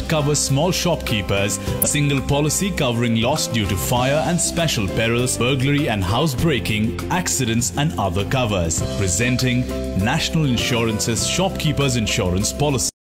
covers small shopkeepers, a single policy covering loss due to fire and special perils, burglary and housebreaking, accidents and other covers. Presenting National Insurance's Shopkeepers Insurance Policy.